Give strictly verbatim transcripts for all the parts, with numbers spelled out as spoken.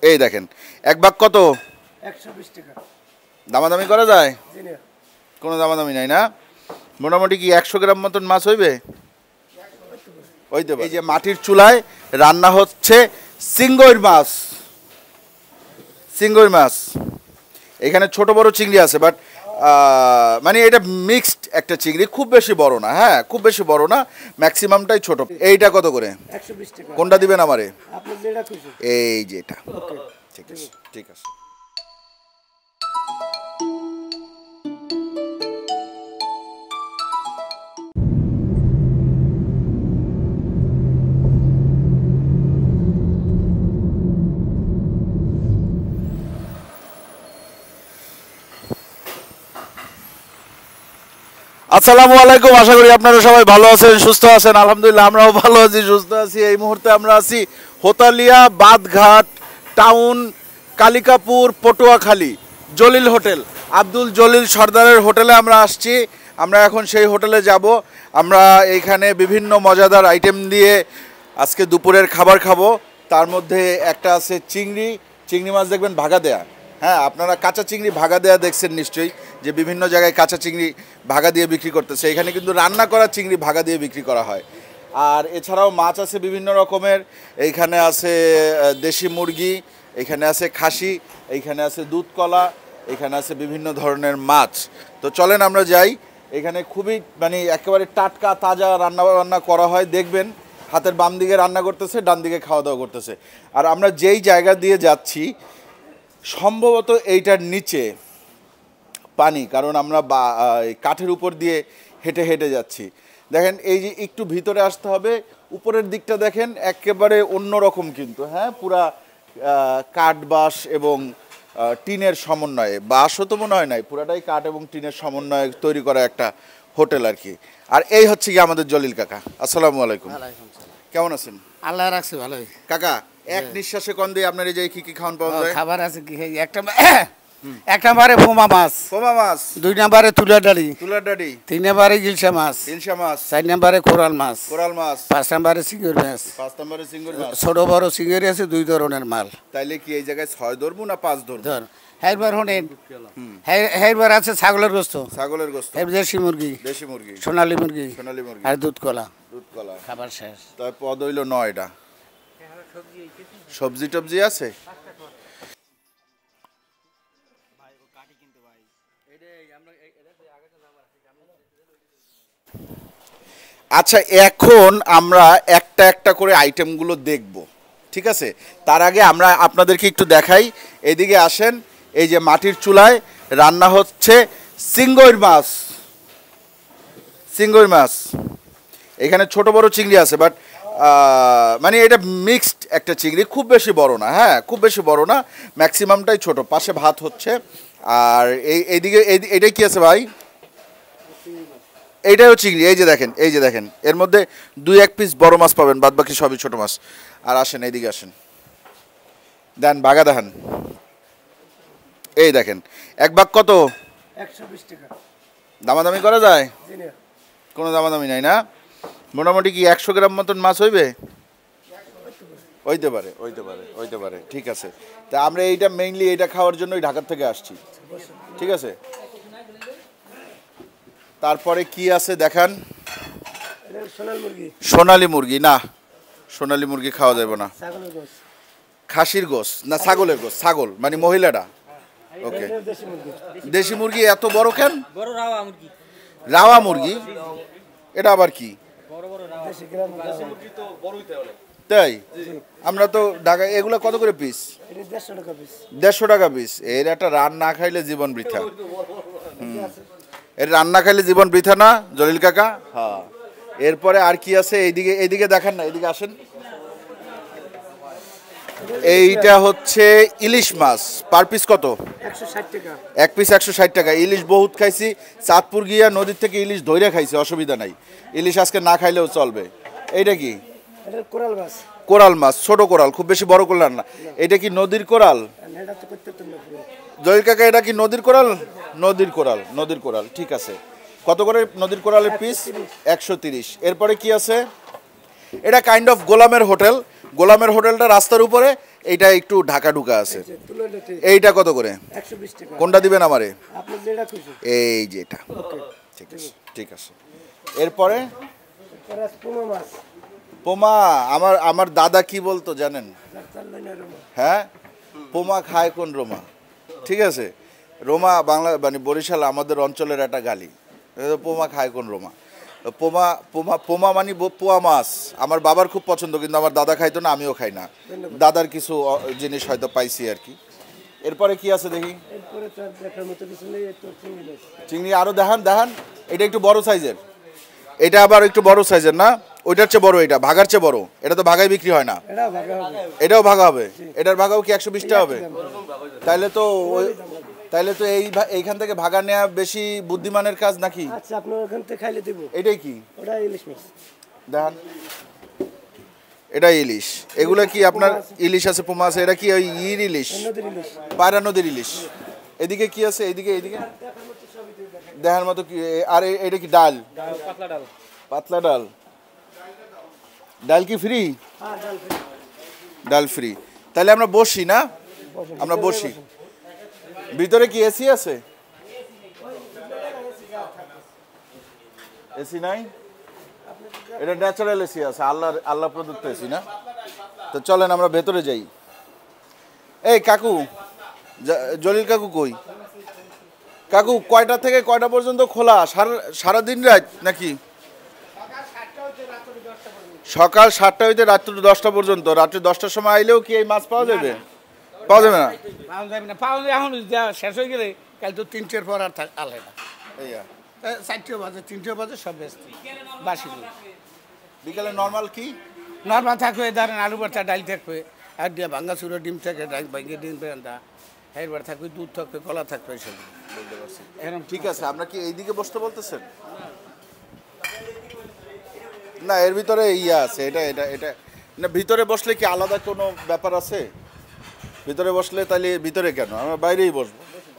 এই দেখেন এক ভাগ কত? একশো বিশ টাকা। দামাদামি করা যায়? কোনো দামাদামি নাই না? মোটামুটি কি একশো গ্রাম মতন মাছ হইবে? হইতে পারে। এই যে মাটির চুলায় রান্না হচ্ছে চিংড়ির মাছ। চিংড়ির মাছ এখানে ছোট বড় চিংড়ি আছে, বাট মানে এটা মিক্সড একটা চিংড়ি, খুব বেশি বড় না। হ্যাঁ, খুব বেশি বড় না, ম্যাক্সিমামটাই ছোট। এইটা কত করে? একশো বিশ টাকা। কোনটা দিবেন আমারে? আপনি যেটা খুশি। এই যে এটা। ঠিক আছে, ঠিক আছে। আসসালামু আলাইকুম, আশা করি আপনারা সবাই ভালো আছেন, সুস্থ আছেন। আলহামদুলিল্লাহ আমরাও ভালো আছি, সুস্থ আছি। এই মুহূর্তে আমরা আছি হোতালিয়া বাদঘাট টাউন, কালিকাপুর, পটুয়াখালী, জলিল হোটেল, আব্দুল জলিল সর্দারের হোটেলে আমরা আসছি। আমরা এখন সেই হোটেলে যাব। আমরা এইখানে বিভিন্ন মজাদার আইটেম দিয়ে আজকে দুপুরের খাবার খাবো। তার মধ্যে একটা আছে চিংড়ি, চিংড়ি মাছ দেখবেন ভাগা দেয়া। হ্যাঁ, আপনারা কাঁচা চিংড়ি ভাগা দেয়া দেখছেন নিশ্চয়ই, যে বিভিন্ন জায়গায় কাঁচা চিংড়ি ভাগা দিয়ে বিক্রি করতেছে। এখানে কিন্তু রান্না করা চিংড়ি ভাগা দিয়ে বিক্রি করা হয়। আর এছাড়াও মাছ আছে বিভিন্ন রকমের। এইখানে আছে দেশি মুরগি, এখানে আছে খাসি, এইখানে আছে দুধ কলা, এখানে আছে বিভিন্ন ধরনের মাছ। তো চলেন আমরা যাই। এখানে খুবই মানে একেবারে টাটকা তাজা রান্না বান্না করা হয়। দেখবেন হাতের বাম দিকে রান্না করতেছে, ডান দিকে খাওয়া দাওয়া করতেছে। আর আমরা যেই জায়গা দিয়ে যাচ্ছি সম্ভবত এইটার নিচে পানি, কারণ আমরা কাঠের উপর দিয়ে হেঁটে হেঁটে যাচ্ছি। দেখেন এই যে একটু ভিতরে আসতে হবে, উপরের দিকটা দেখেন একেবারে অন্যরকম কিন্তু। হ্যাঁ, পুরা কাঠ বাঁশ এবং টিনের সমন্বয়ে, বাঁশও তো মনে হয় নাই, পুরাটাই কাঠ এবং টিনের সমন্বয়ে তৈরি করা একটা হোটেল আর কি। আর এই হচ্ছে কি আমাদের জলিল কাকা। আসসালামু আলাইকুম, কেমন আছেন? আল্লাহ রাখছে ভালোই। কাকা এক নিঃশ্বাসে কোন দিয়ে আপনার এই যে কি কি খাওয়ান পাওয়া যায়? খাবার আছে কি? একটা এক নম্বরে পোমা মাছ, পোমা মাছ। দুই নম্বরে তুলার ডাড়ি, তুলার ডাড়ি। তিন নম্বরে ইলশা মাছ, ইলশা মাছ। চার নম্বরে কোরাল মাছ, কোরাল মাছ। পাঁচ নম্বরে চিংড়ি মাছ। পাঁচ নম্বরে চিংড়ি মাছ। ছোট বড় চিংড়ি আছে দুই ধরনের মাল। তাইলে কি এই জায়গায় ছয় ধরবো না পাঁচ ধরবো? ধর হেরবার হনেন, হেরবার আছে ছাগলের গোস্ত, ছাগলের গোস্ত, দেশি মুরগি, দেশি মুরগি, সোনালী মুরগি, সোনালী মুরগি, আর দুধ কলা। দুধ কলা খাবার শেষ। তাই পদ হইল নয়টা। সবজি টবজি আছে? আচ্ছা, এখন আমরা একটা একটা করে আইটেমগুলো দেখব, ঠিক আছে? তার আগে আমরা আপনাদেরকে একটু দেখাই। এদিকে আসেন। এই যে মাটির চুলায় রান্না হচ্ছে চিংড়ির মাছ। চিংড়ির মাছ এখানে ছোট বড় চিংড়ি আছে, বাট মানে এটা মিক্সড একটা চিংড়ি, খুব বেশি বড় না। হ্যাঁ, খুব বেশি বড় না, ম্যাক্সিমামটাই ছোট। পাশে ভাত হচ্ছে। আর এই এইদিকে এইটাই কি আছে ভাই? এইটাও চিংড়ি। এই যে দেখেন, এই যে দেখেন, এর মধ্যে দুই এক পিস বড় মাছ পাবেন, বাদ বাকি সবই ছোট মাছ। আর আসেন এইদিকে আসেন, দেন ভাগা দেখান। এই দেখেন এক ভাগ কত? একশো বিশ টাকা। দামাদামি করা যায়? কোনো দামাদামি নাই না? মোটামুটি কি একশো গ্রাম মতন মাছ হইবে? হইতে পারে, হইতে পারে, হইতে পারে। ঠিক আছে, তা আমরা এইটা মেইনলি এইটা খাওয়ার জন্যই ঢাকার থেকে আসছি, ঠিক আছে? তারপরে কি আছে দেখান। সোনালী মুরগি না, সোনালী মুরগি খাওয়া যাবে না। খাসির গোস না ছাগলের গোস? ছাগল মানে মহিলাটা। ওকে, দেশি মুরগি এত বড় কেন? রাওয়া মুরগি, এটা আবার কি? তাই আমরা তো ঢাকা এগুলো কত করে পিস? দেড়শো টাকা পিস। এর একটা রান না খাইলে জীবন বৃথা। এর রান্না খাইলে জীবন বৃথা না জলিল কাকা? হ্যাঁ। এরপরে আর কি আছে? এইদিকে এইদিকে দেখান না, এইদিকে আসেন। এইটা হচ্ছে ইলিশ মাছ। পার পিস কত? একশো ষাট টাকা। এক পিস একশো ষাট টাকা। ইলিশ বহুত খাইছি, চাঁদপুর গিয়া নদীর থেকে ইলিশ ধইরা খাইছি, অসুবিধা নাই। ইলিশ আজকে না খাইলেও চলবে। এইটা কি? কোরাল মাছ। কোরাল মাছ, ছোট কোরাল, খুব বেশি বড় কোরাল না। এটা কি নদীর কোরাল? জলিল কাকা এটা কি নদীর কোরাল? নদীর কোরাল, নদীর কোরাল। ঠিক আছে, কত করে নদীর কোরালের পিস? একশো তিরিশ। এরপরে কি আছে? এটা কাইন্ড অফ গোলামের হোটেল। গোলামের হোটেলটা রাস্তার উপরে, এইটা একটু ঢাকা ঢুকা আছে। এইটা কত করে? কোনটা দিবেন আমারে? এই যে এটা। ঠিক আছে ঠিক আছে। এরপরে পোমা, আমার আমার দাদা কি বলতো জানেন? হ্যাঁ, পোমা খায় কোন রোমা। ঠিক আছে, রোমা বাংলা মানে বরিশাল আমাদের অঞ্চলের একটা গালি। পোমা খায় কোন রোমা। পোমা পোমা পোমা মানে পোয়া মাছ আমার বাবার খুব পছন্দ, কিন্তু আমার দাদা খাইতো না, আমিও খাই না। দাদার কিছু জিনিস হয়তো পাইছি আর কি। এরপরে কি আছে দেখি? চিংড়ি আরো দেখান দেখান। এটা একটু বড় সাইজের, এটা আবার একটু বড় সাইজের না? ওইটার চেয়ে বড়, এটা ভাগার চেয়ে বড়। এটা তো ভাগায় বিক্রি হয় না, এটাও ভাগা হবে। এটার ভাগাও কি একশো বিশ টাকা হবে? তাইলে তো ওই তাইলে তো এই এইখান থেকে ভাগা নেওয়া বেশি বুদ্ধিমানের কাজ নাকি? আচ্ছা, আপনার ওখান থেকে খাইলে দেব। এটাই কি? ওটা ইলিশ মাছ। দেখান, এটা ইলিশ। এগুলো কি আপনার ইলিশ আছে, পোমা আছে? এটা কি ওই ইর ইলিশ? পায়রা নদীর ইলিশ। এদিকে কি আছে? এইদিকে এইদিকে দেখার মতো কি? আর এটা কি ডাল? পাতলা ডাল। পাতলা ডাল। ডাল কি ফ্রি? ডাল ফ্রি। তাহলে আমরা বসি না? আমরা বসি। ভিতরে কি এসি আছে? এসি নাই? এটা ন্যাচারাল এসি আছে, আল্লাহ আল্লাহ প্রদত্ত এসি না? তো চলেন আমরা ভেতরে যাই। এই কাকু, জলিল কাকু কই? কাকু কয়টা থেকে কয়টা পর্যন্ত খোলা? সারা সারাদিন রাত নাকি? সকাল সাতটা হইতে রাত্রি দশটা পর্যন্ত। রাত্রি দশটার সময় আইলেও কি এই মাছ পাওয়া যাবে? পাওয়া যাবে না? পাওয়া যাবে না। পাওয়া যায় এখন শেষ হয়ে গেলে কাল তো তিনটের পর আর আলে না। চারটেও বাজে, তিনটেও বাজে, সব ব্যস্ত বাসি। বিকালে নর্মাল কি নর্মাল থাকবে, ধরেন আলু ভর্তা, ডাল থাকবে, আর দিয়ে ভাঙ্গা চুরো ডিম থাকে, ভাঙ্গে ডিম বেন্দা, এরবার থাকবে, দুধ থাকবে, কলা থাকবে, সব বলতে পারছি। এরকম ঠিক আছে। আমরা কি এইদিকে বসতে বলতেছেন? না, এর ভিতরে ইয়া আছে। এটা এটা এটা না, ভিতরে বসলে কি আলাদা কোনো ব্যাপার আছে? ভিতরে বসলে তাহলে ভিতরে কেন? আমরা বাইরেই বসবো।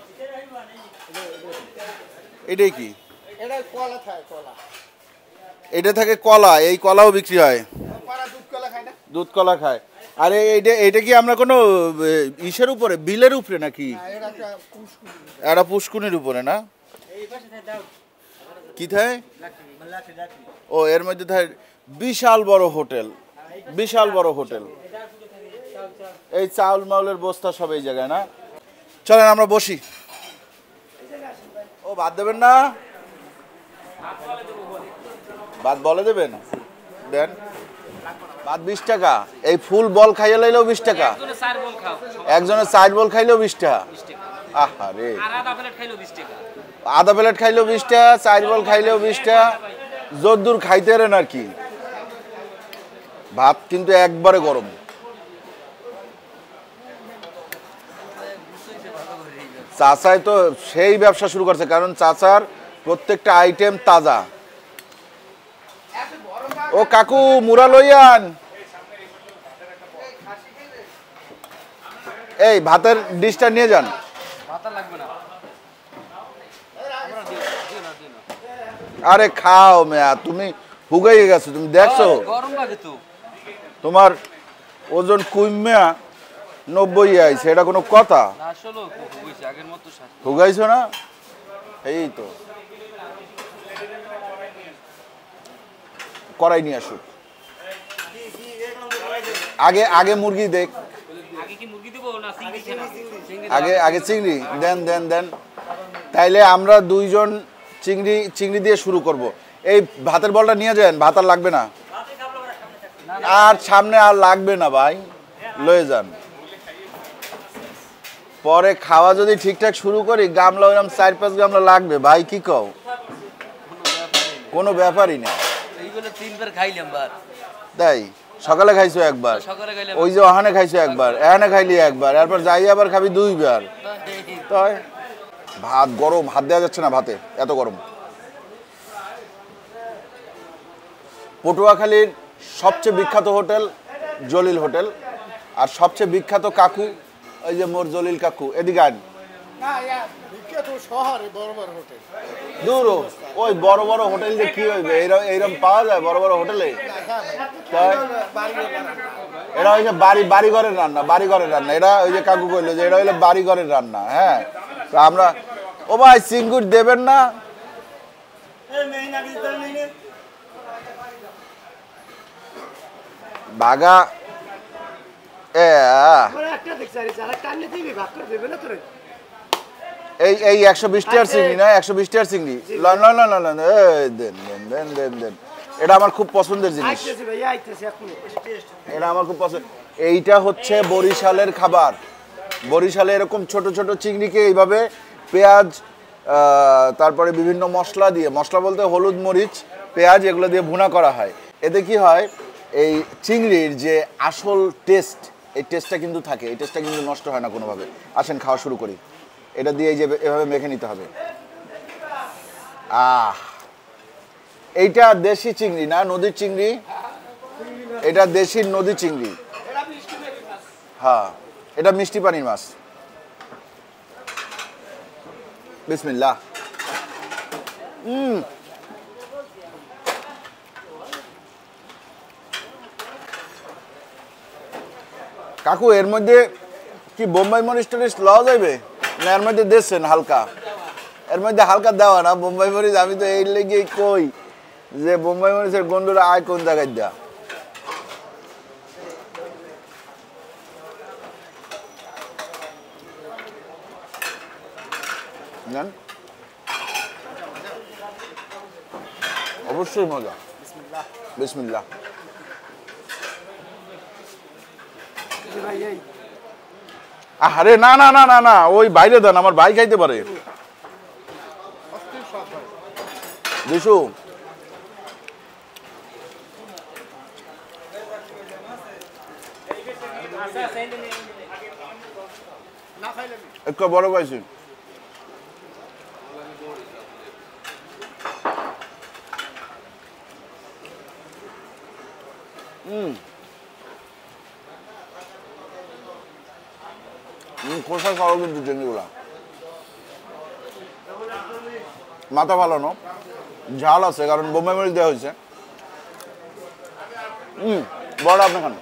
এটাই কি? এটা কলা থাকে, কলা। এটা থাকে কলা। এই কলাও বিক্রি হয়? দুধ কলা খায় না? দুধ কলা খায়। আরে এইটা এটা কি আমরা কোনো ইসের উপরে, বিলের উপরে নাকি? এটা পুষ্কুনির উপরে না? কি থাকে? ও, এর মধ্যে থাকে বিশাল বড় হোটেল, বিশাল বড় হোটেল। এই চাউল মাউলের বস্তা সব এই জায়গায় না? চলেন আমরা বসি। ও, ভাত দেবেন না? ভাত বলে দেবেন? দেন। ভাত বিশ টাকা। এই ফুল বল খাইয়ে লাইলেও বিশ টাকা? একজনের চার বল খাইলেও বিশ টাকা? আহা রে, আধা প্লেট খাইলেও বিশ টাকা, চার বল খাইলেও বিশ টাকা। যদ্দূর খাইতে পারেন আর কি। ভাত কিন্তু একবারে গরম। চাচাই তো সেই ব্যবসা শুরু করছে, কারণ চাচার প্রত্যেকটা আইটেম তাজা। ও কাকু, মুরা লইয়ান। এই ভাতের ডিশটা নিয়ে যান। আরে খাও মেয়া, তুমি হুগাইয়ে গেছো, তুমি দেখছো? তোমার ওজন কুইমিয়া নব্বই আইছে, এটা কোনো কথা? হুগাইছো না? এই তো করাই নিয়ে আসুক। আগে আগে মুরগি দেখ, আগে আগে চিংড়ি দেন দেন দেন। তাইলে আমরা দুইজন চিংড়ি চিংড়ি দিয়ে শুরু করব। এই ভাতের বলটা নিয়ে যান, ভাত আর লাগবে না। আর সামনে আর লাগবে না ভাই, লয়ে যান। পরে খাওয়া যদি ঠিকঠাক শুরু করি, গামলা ওইরকম চার পাঁচ গামলা লাগবে ভাই। কি কও? কোনো ব্যাপারই না। তাই সকালে খাইছো একবার, ওই যে ওখানে খাইছো একবার, এখানে খাইলি একবার, এরপর যাই আবার খাবি দুইবার। তাই ভাত গরম, হাত দেওয়া যাচ্ছে না ভাতে, এত গরম। পটুয়াখালীর সবচেয়ে বিখ্যাত হোটেল জলিল হোটেল, আর সবচেয়ে বিখ্যাত কাকু ওই যে মোর জলিল কাকু। এদিকে আন, না ইয়া বিখ্যাত শহরে বড় বড় হোটেল দূর ওই বড় বড় হোটেল যে কি হইবে এইরকম এইরকম পাওয়া যায় বড় বড় হোটেলে তাই এটা হচ্ছে বাড়ি বাড়ি ঘরের রান্না বাড়ি ঘরের রান্না এটা ওই যে কাকু কইলো যে এটা হইলো বাড়ি ঘরের রান্না হ্যাঁ তো আমরা ও ভাই সিঙ্গুর দেবেন না বাগা এ এই এই একশো বিশ টাকার চিংড়ি না একশো বিশ টাকার চিংড়ি না না না না দেন দেন দেন দেন দেন এটা আমার খুব পছন্দের জিনিস এটা আমার খুব পছন্দ এইটা হচ্ছে বরিশালের খাবার বরিশালে এরকম ছোট ছোট চিংড়িকে এইভাবে পেঁয়াজ তারপরে বিভিন্ন মশলা দিয়ে মশলা বলতে হলুদ মরিচ পেঁয়াজ এগুলো দিয়ে ভুনা করা হয় এতে কি হয় এই চিংড়ির যে আসল টেস্ট এই টেস্টটা কিন্তু থাকে এই টেস্টটা কিন্তু নষ্ট হয় না কোনোভাবে আসেন খাওয়া শুরু করি এটা দিয়ে এই যে এভাবে মেখে নিতে হবে আহ এইটা দেশি চিংড়ি না নদীর চিংড়ি এটা দেশি নদী চিংড়ি হ্যাঁ এটা মিষ্টি পানির মাছ বিসমিল্লাহ হুম কাকু এর মধ্যে কি বোম্বাই মরিচ টরিচ লওয়া যাবে না এর মধ্যে দিচ্ছেন হালকা এর মধ্যে হালকা দেওয়া না বোম্বাই মরিচ আমি তো এই লেগে কই যে বোম্বাই মরিচের গন্ধটা আয় কোন জায়গায় দেয়া জান অবশ্যই মজা বিসমিল্লাহ আরে না না না না না ওই বাইরে দেন আমার ভাই খাইতে পারে দিশু একটু বড় পাইছি হুম খোসা খাওয়া কিন্তু চিংড়িগুলা মাথা ভালো না ঝাল আছে কারণ বোম্বাই মরিচ দেওয়া হয়েছে হুম বড় আপনি খান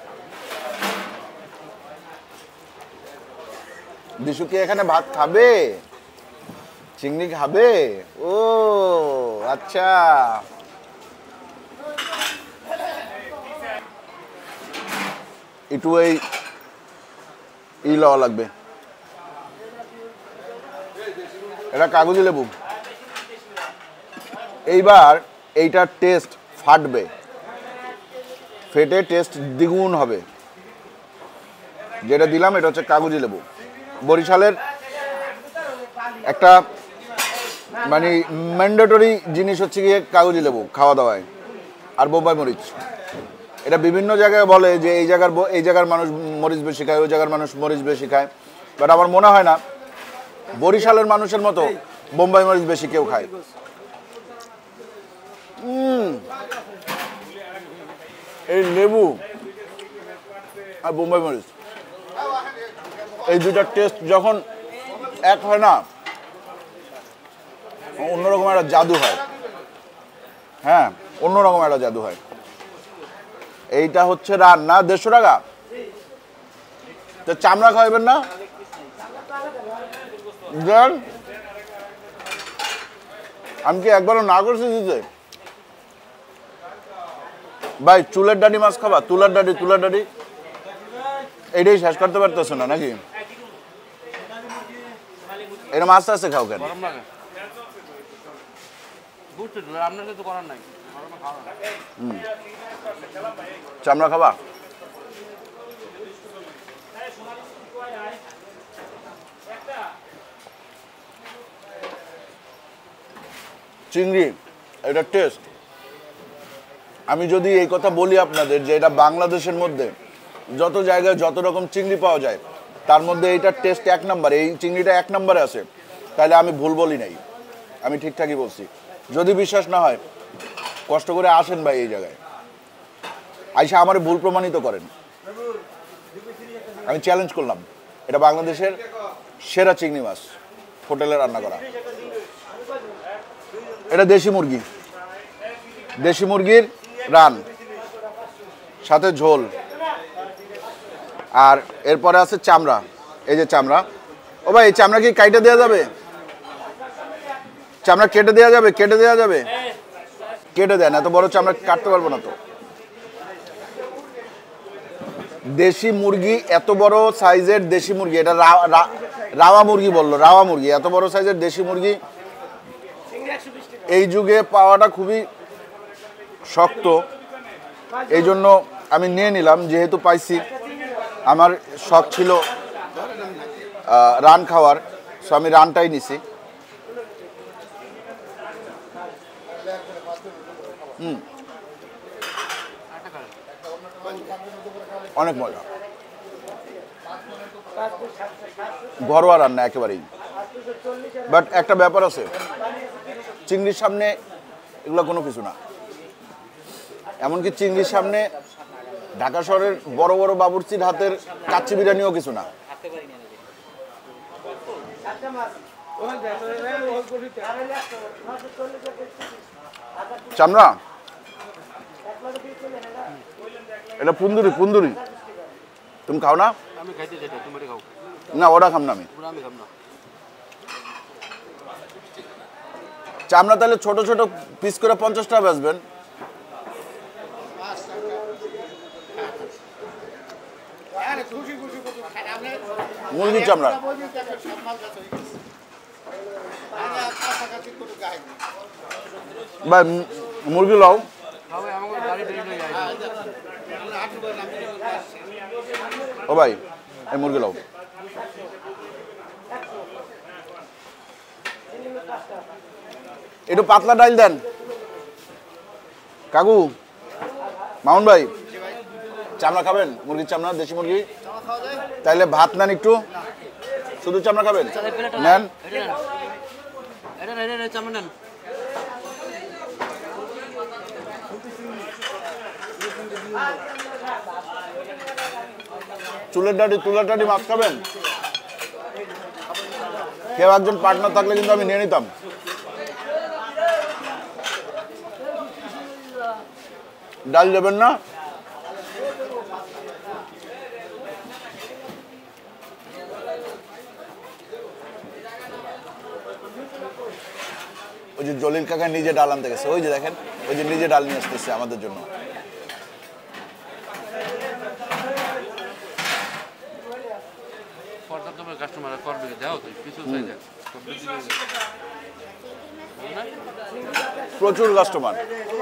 দিশু কি এখানে ভাত খাবে চিংড়ি খাবে ও আচ্ছা একটু এই ই লওয়া লাগবে এটা কাগজি লেবু এইবার এইটার টেস্ট ফাটবে ফেটে টেস্ট দ্বিগুণ হবে যেটা দিলাম এটা হচ্ছে কাগজি লেবু বরিশালের একটা মানে ম্যান্ডেটরি জিনিস হচ্ছে গিয়ে কাগজি লেবু খাওয়া দাওয়ায় আর বোম্বাই মরিচ এটা বিভিন্ন জায়গায় বলে যে এই জায়গার এই জায়গার মানুষ মরিচ বেশি খায় ওই জায়গার মানুষ মরিচ বেশি খায় বাট আমার মনে হয় না বরিশালের মানুষের মতো বোম্বাই মরিচ বেশি কেউ খায় এই লেবু আর বোম্বাই মরিচ এই দুটার টেস্ট যখন এক হয় না অন্যরকম একটা জাদু হয় হ্যাঁ অন্যরকম একটা জাদু হয় এইটা হচ্ছে রান্না দেড়শো টাকা তো চামড়া খাওয়াবেন না দেন আমি কি একবারও না করছি দিতে ভাই চুলের ডাডি মাছ খাবা তুলার ডাডি তুলার ডাডি এইটাই শেষ করতে পারতেছো না নাকি এটা মাছ আছে খাও কেন চামড়া খাবা চিংড়ি এটা টেস্ট আমি যদি এই কথা বলি আপনাদের যে এটা বাংলাদেশের মধ্যে যত জায়গায় যত রকম চিংড়ি পাওয়া যায় তার মধ্যে এইটার টেস্ট এক নম্বরে এই চিংড়িটা এক নম্বরে আছে তাহলে আমি ভুল বলি নাই আমি ঠিকঠাকই বলছি যদি বিশ্বাস না হয় কষ্ট করে আসেন ভাই এই জায়গায় আইসা আমার ভুল প্রমাণিত করেন আমি চ্যালেঞ্জ করলাম এটা বাংলাদেশের সেরা চিংড়ি মাছ হোটেলে রান্না করা। এটা দেশি মুরগি, দেশি মুরগির রান সাথে ঝোল। আর এরপরে আছে চামড়া, এই যে চামড়া। ও ভাই, এই চামড়া কি কাইটে দেওয়া যাবে? চামড়া কেটে দেওয়া যাবে? কেটে দেওয়া যাবে? কেটে দেন, এত বড় চামড়া কাটতে পারবো না তো। দেশি মুরগি, এত বড় সাইজের দেশি মুরগি, এটা রাওয়া মুরগি বললো, রাওয়া মুরগি, এত বড় সাইজের দেশি মুরগি এই যুগে পাওয়াটা খুবই শক্ত। এই জন্য আমি নিয়ে নিলাম, যেহেতু পাইছি। আমার শখ ছিল রান খাওয়ার, সো আমি রানটাই নিছি। হুম, অনেক মজা, ঘরোয়া রান্না একেবারেই। বাট একটা ব্যাপার আছে, চিংড়ির সামনে এগুলো কোনো কিছু না। এমনকি চিংড়ির সামনে ঢাকা শহরের বড় বড় বাবুর্চির হাতের কাচ্চি বিরিয়ানিও কিছু না। চামড়া, এটা পুন্দুরি, পুন্দুরি তুমি খাও না? না, ওটা খাম না আমি। চামড়া তাহলে ছোট ছোট পিস করে পঞ্চাশ টাকা বেচবেন। মুরগির চামড়া ভাই, মুরগি লাও। ও ভাই, এই মুরগি লাও। একটু পাতলা ডাল দেন কাকু। মামুন ভাই, চামড়া খাবেন? মুরগির চামড়া, দেশি মুরগি। তাইলে ভাত নেন একটু, শুধু চামড়া খাবেন? নেন। চুলের ডাডি, তুলার ডাডি মাছ খাবেন? কেউ একজন পার্টনার থাকলে কিন্তু আমি নিয়ে নিতাম। ডাল দেবেন না? ওই যে জলিল কাকা নিজে ডাল আনতে গেছে, ওই যে দেখেন, ওই যে নিজে ডাল নিয়ে আসতেছে আমাদের জন্য। প্রচুর কাস্টমার।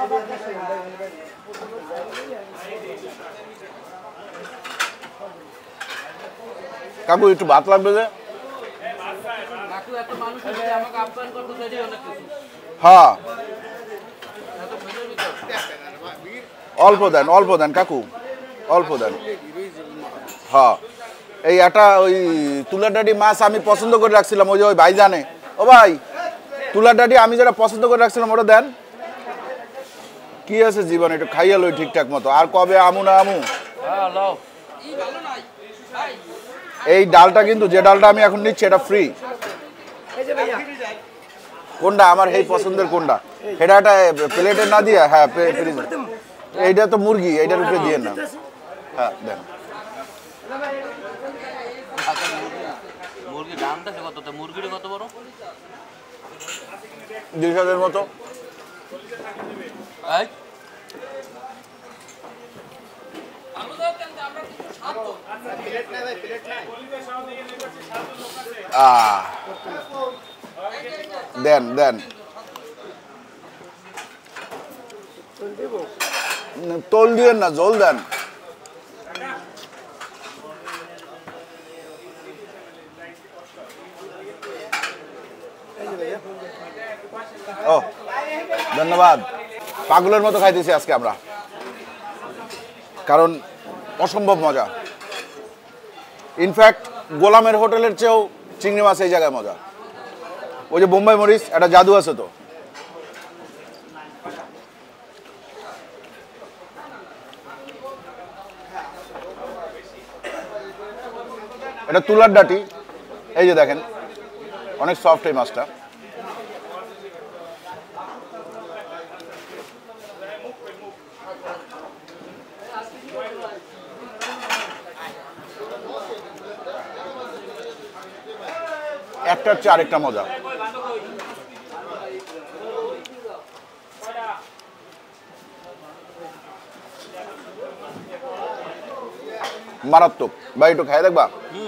কাকু একটু ভাত লাগবে যে? হ্যাঁ, অল্প দেন, অল্প দেন কাকু, অল্প দেন। হ্যাঁ, এই একটা ওই তুলার ডাডি মাছ আমি পছন্দ করে রাখছিলাম, ওই যে ওই ভাই জানে। ও ভাই, তুলার ডাডি আমি যেটা পছন্দ করে রাখছিলাম ওটা দেন। কি আছে জীবন, একটু খাইয়া লই ঠিকঠাক মতো। আর কবে আমু না আমু? এই ডালটা কিন্তু, যে ডালটা আমি এখন নিচ্ছি এটা ফ্রি। কোনটা আমার এই পছন্দের কোনটা? এটা একটা প্লেটে না দিয়ে, হ্যাঁ এইটা তো মুরগি, এইটার উপরে দিয়ে না। হ্যাঁ দেন। দুই হাজার মতো। দেন দেন, তোল দিয়েন না, জল দেন। ও ধন্যবাদ। পাগলের মতো খাইতেছি আজকে আমরা, কারণ অসম্ভব মজা। ইনফ্যাক্ট গোলামের হোটেলের চেয়েও চিংড়ি মাছ এই জায়গায় মজা। ওই যে বোম্বাই মরিচ, একটা জাদু আছে তো। এটা তুলার ডাটি, এই যে দেখেন অনেক সফট এই মাছটা। একটার চেয়ে আরেকটা মজা। মারাত্মক ভাই, একটু খাই দেখবা?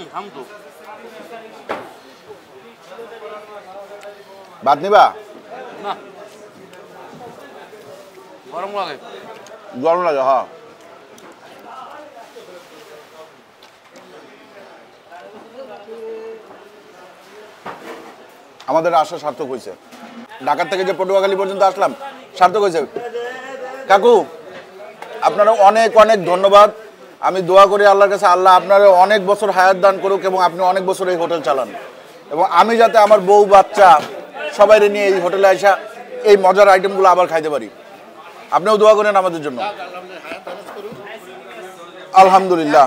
ভাত নিবা? গরম লাগে। গরম লাগে, হ্যাঁ। আমাদের আসা সার্থক হয়েছে। ঢাকা থেকে যে পটুয়াখালী পর্যন্ত আসলাম সার্থক হয়েছে। কাকু আপনারা অনেক অনেক ধন্যবাদ। আমি দোয়া করি আল্লাহর কাছে, আল্লাহ আপনারা অনেক বছর হায়াত দান করুক এবং আপনি অনেক বছর এই হোটেল চালান, এবং আমি যাতে আমার বউ বাচ্চা সবাই নিয়ে এই হোটেলে আসা এই মজার আইটেমগুলো আবার খাইতে পারি। আপনিও দোয়া করেন আমাদের জন্য। আলহামদুলিল্লাহ।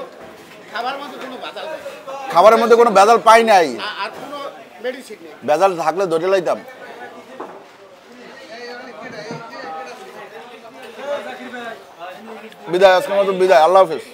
খাবারের মধ্যে কোনো ভেজাল পাই নাই, ভেজাল থাকলে ধরে লাইতাম। বিদায়, আজকের মতো বিদায়, আল্লাহ হাফেজ।